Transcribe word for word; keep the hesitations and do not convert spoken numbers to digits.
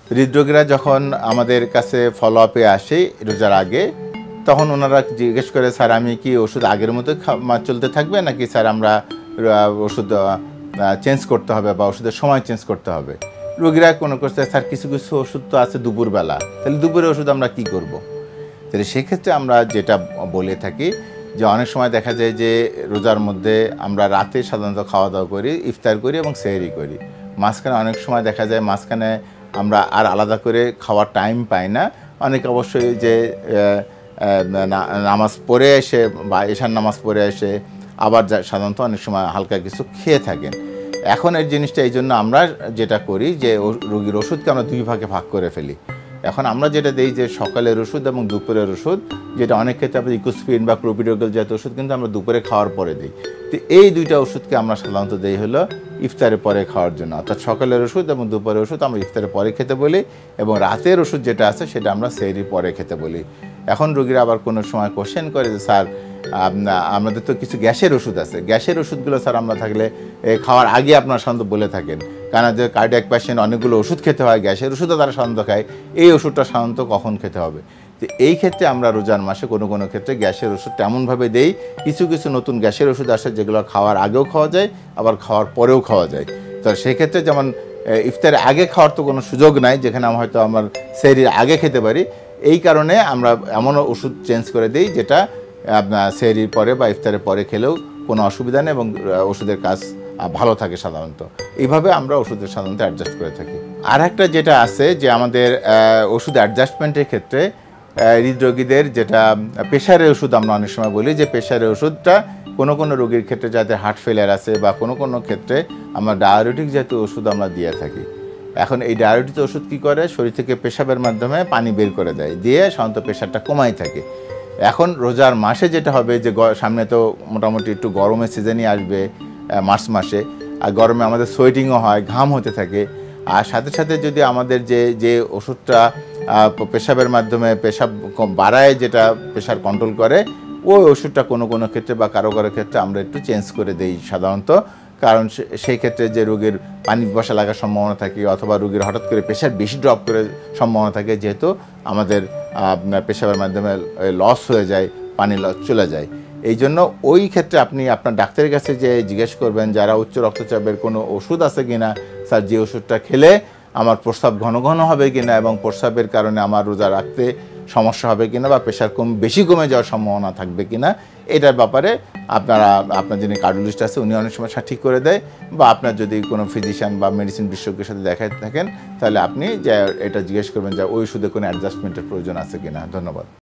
হৃদরোগীরা যখন আমাদের কাছে ফলো আপে আসে রোজার আগে, তখন ওনারা জিজ্ঞেস করে, স্যার আমি কি ওষুধ আগের মতো চলতে থাকবে নাকি স্যার আমরা ওষুধ চেঞ্জ করতে হবে বা ওষুধের সময় চেঞ্জ করতে হবে? রোগীরা কোনো করছে, স্যার কিছু কিছু ওষুধ তো আছে দুপুরবেলা, তাহলে দুপুরের ওষুধ আমরা কি করব? তাহলে সেক্ষেত্রে আমরা যেটা বলে থাকি যে অনেক সময় দেখা যায় যে রোজার মধ্যে আমরা রাতে সাধারণত খাওয়া দাওয়া করি, ইফতার করি এবং সেহরি করি। মাঝখানে অনেক সময় দেখা যায় মাঝখানে আমরা আর আলাদা করে খাওয়ার টাইম পাই না। অনেকে অবশ্যই যে নামাজ পড়ে এসে বা এশার নামাজ পড়ে এসে আবার সাধারণত অনেক সময় হালকা কিছু খেয়ে থাকেন। এখন এই জিনিসটা এই জন্য আমরা যেটা করি যে রোগীর ওষুধকে আমরা দুই ভাগে ভাগ করে ফেলি। এখন আমরা যেটা দিই যে সকালের ওষুধ এবং দুপুরের ওষুধ, যেটা অনেক ক্ষেত্রে আমরা ইকোস্পিরিন বা ক্লোপিডোগ্রাল জাতীয় ওষুধ কিন্তু আমরা দুপুরে খাওয়ার পরে দিই। তো এই দুইটা ওষুধকে আমরা সাধারণত দিই হলো ইফতারের পরে খাওয়ার জন্য, অর্থাৎ সকালের ওষুধ এবং দুপুরের ওষুধ আমরা ইফতারের পরে খেতে বলি এবং রাতের ওষুধ যেটা আছে সেটা আমরা সেহরির পরে খেতে বলি। এখন রোগীরা আবার কোনো সময় কোশ্চেন করে যে স্যার আমাদের তো কিছু গ্যাসের ওষুধ আছে, গ্যাসের ওষুধগুলো স্যার আমরা থাকলে খাওয়ার আগে আপনারা সাধারণত বলে থাকেন, কারণ যে কার্ডিয়াক পেশেন্ট অনেকগুলো ওষুধ খেতে হয়, গ্যাসের ওষুধও তারা সাধারণত খায়, এই ওষুধটা সাধারণত কখন খেতে হবে? তো এই ক্ষেত্রে আমরা রোজার মাসে কোনো কোনো ক্ষেত্রে গ্যাসের ওষুধ তেমনভাবে দেই। কিছু কিছু নতুন গ্যাসের ওষুধ আসে যেগুলো খাওয়ার আগেও খাওয়া যায়, আবার খাওয়ার পরেও খাওয়া যায়। তো সেক্ষেত্রে যেমন ইফতারের আগে খাওয়ার তো কোনো সুযোগ নাই, যেখানে আমরা হয়তো আমার সেহরির আগে খেতে পারি, এই কারণে আমরা এমন ওষুধ চেঞ্জ করে দিই যেটা আপনার সেহরির পরে বা ইফতারের পরে খেলেও কোনো অসুবিধা নেই এবং ওষুধের কাজ ভালো থাকে সাধারণত। এইভাবে আমরা ওষুধের সাধারণত অ্যাডজাস্ট করে থাকি। আর একটা যেটা আছে যে আমাদের ওষুধ অ্যাডজাস্টমেন্টের ক্ষেত্রে হৃদরোগীদের যেটা প্রেশারের ওষুধ আমরা অনেক সময় বলি যে প্রেশারের ওষুধটা কোনো কোনো রোগীর ক্ষেত্রে যাদের হার্ট ফেলিয়ার আছে বা কোনো কোনো ক্ষেত্রে আমরা ডায়াবেটিক জাতীয় ওষুধ আমরা দিয়ে থাকি। এখন এই ডায়াবেটিক ওষুধ কী করে, শরীর থেকে পেশাবের মাধ্যমে পানি বের করে দেয়, দিয়ে সাধারণত প্রেশারটা কমাই থাকে। এখন রোজার মাসে যেটা হবে যে সামনে তো মোটামুটি একটু গরমের সিজনই আসবে মার্চ মাসে, আর গরমে আমাদের সোয়েটিংও হয়, ঘাম হতে থাকে, আর সাথে সাথে যদি আমাদের যে যে ওষুধটা পেশাবের মাধ্যমে পেশাব বাড়ায়, যেটা প্রেশার কন্ট্রোল করে, ওই ওষুধটা কোনো কোনো ক্ষেত্রে বা কারো কারো ক্ষেত্রে আমরা একটু চেঞ্জ করে দিই সাধারণত, কারণ সেই ক্ষেত্রে যে রোগীর পানি বসা লাগার সম্ভাবনা থাকে অথবা রোগীর হঠাৎ করে প্রেশার বেশি ড্রপ করে সম্ভাবনা থাকে, যেহেতু আমাদের পেশাবের মাধ্যমে লস হয়ে যায়, পানি লস চলে যায়। এই জন্য ওই ক্ষেত্রে আপনি আপনার ডাক্তারের কাছে যে জিজ্ঞেস করবেন যারা উচ্চ রক্তচাপের কোনো ওষুধ আছে কিনা, স্যার যে ওষুধটা খেলে আমার প্রস্রাব ঘন ঘন হবে কিনা এবং প্রস্রাবের কারণে আমার রোজা রাখতে সমস্যা হবে কিনা বা প্রেশার কম বেশি কমে যাওয়ার সম্ভাবনা থাকবে কিনা, এটার ব্যাপারে আপনারা আপনার যিনি কার্ডিওলজিস্ট আছে উনি অনেক সময় ঠিক করে দেয়, বা আপনার যদি কোনো ফিজিশিয়ান বা মেডিসিন বিশেষজ্ঞের সাথে দেখায় থাকেন তাহলে আপনি যে এটা জিজ্ঞেস করবেন যে ওই ওষুধে কোনো অ্যাডজাস্টমেন্টের প্রয়োজন আছে কিনা। ধন্যবাদ।